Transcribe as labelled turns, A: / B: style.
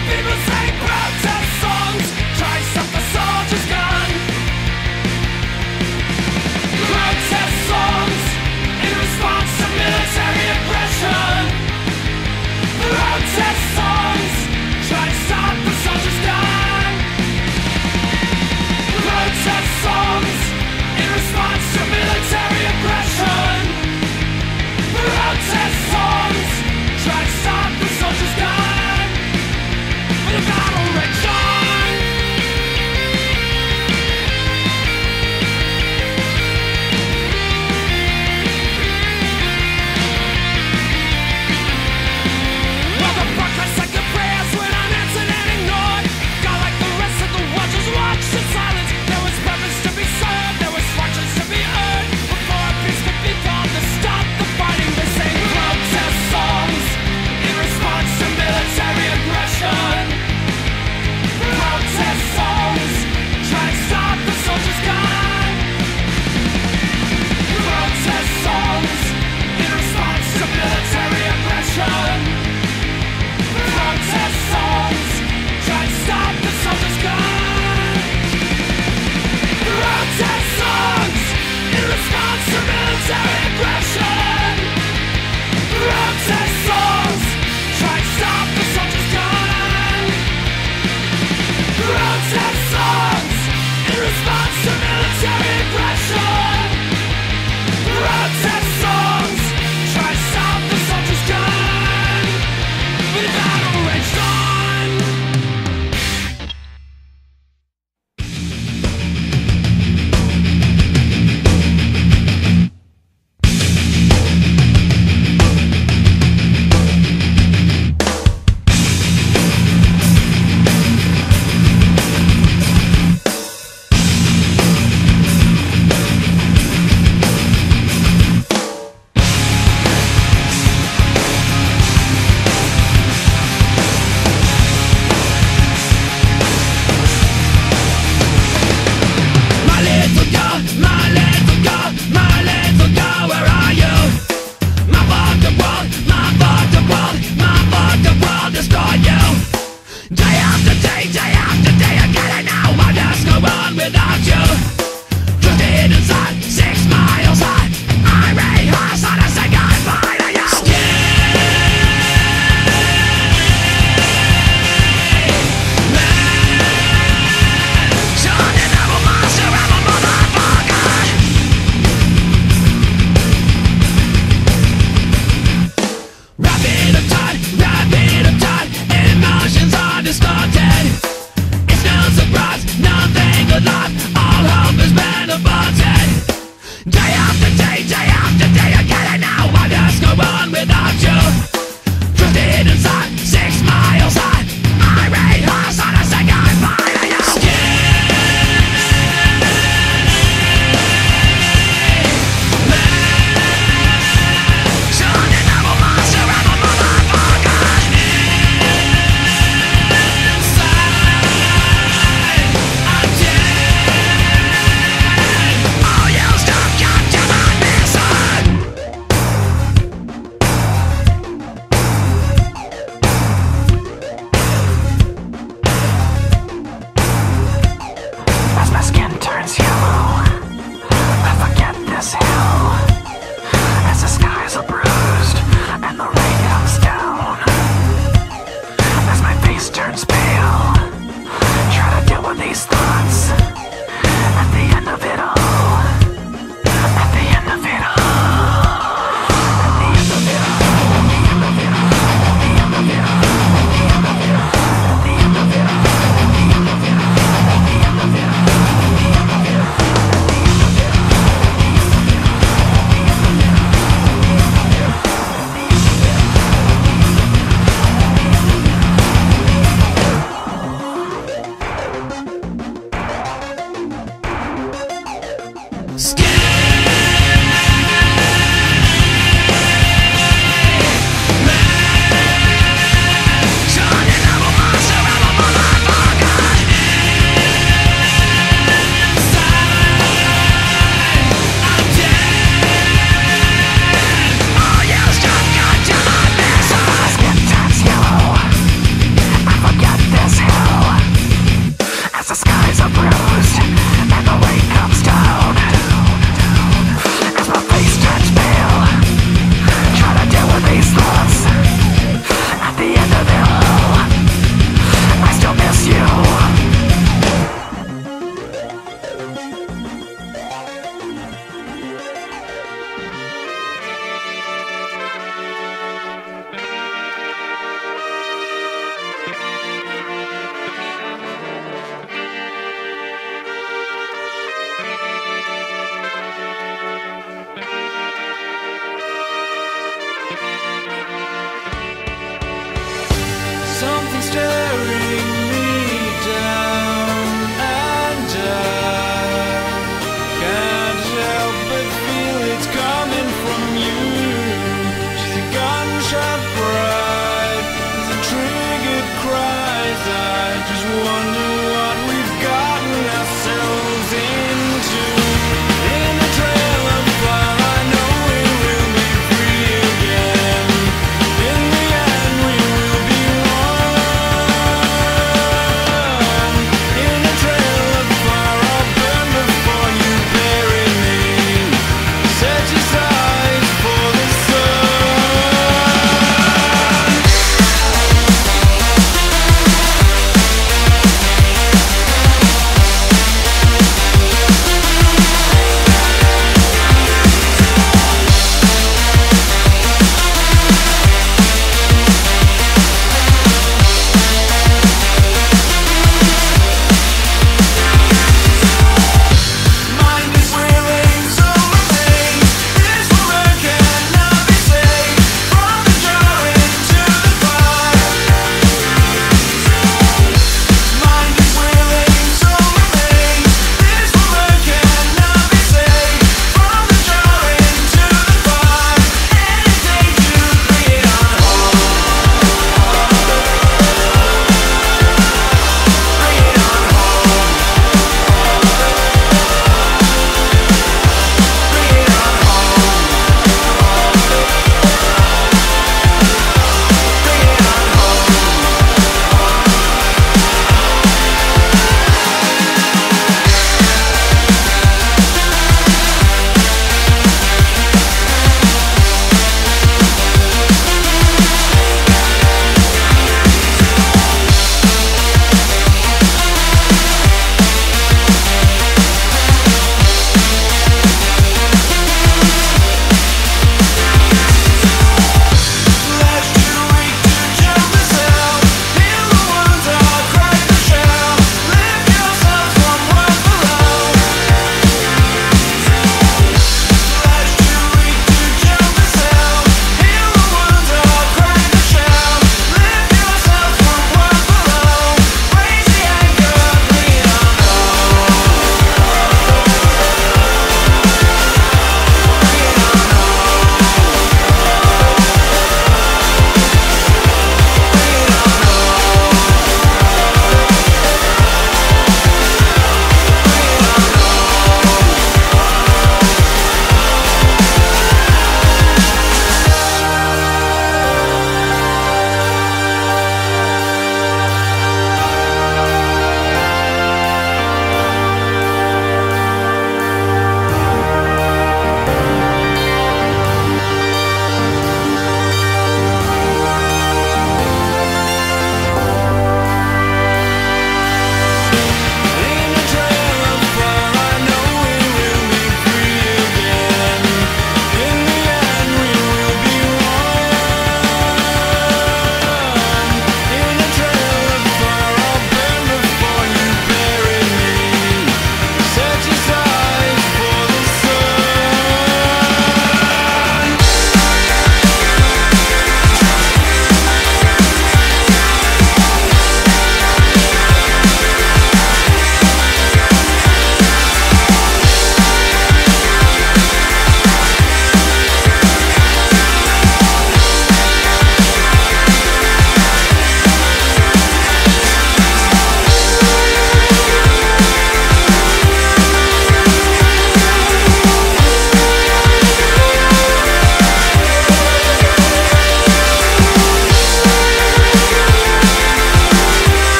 A: people sing protest songs, try to stop the soldier's gun. Protest songs in response to military aggression. Protest songs try to stop the soldier's gun. Protest songs in response to military aggression. Protest songs try to stop the soldier's gun. But the battle raged on. While the broadcast like the prayers went unanswered and ignored, God, like the rest of the world, just watched in silence. There was purpose to be served, there was fortunes to be earned. Before a peace could be found to stop the fighting, they sang protest songs in response to military aggression. Protest songs try to stop the soldier's gun. Protest songs in response to military aggression. Protest songs try to stop the soldier's gun. Protest songs in response to military aggression. Protest songs try to stop the soldier's gun. Protest songs in response to military aggression. Protest songs try to stop the soldier's gun. But the battle raged on. Turns pale. Try to deal with these thoughts. At the end of it all,